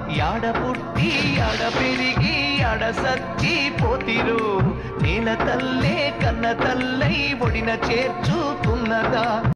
యాడ పుట్టి యాడ పెరిగి యాడ సచ్చి పోతిరు నేల తల్లే కన్న తల్లై ఒడిన చేర్చుతున్నదా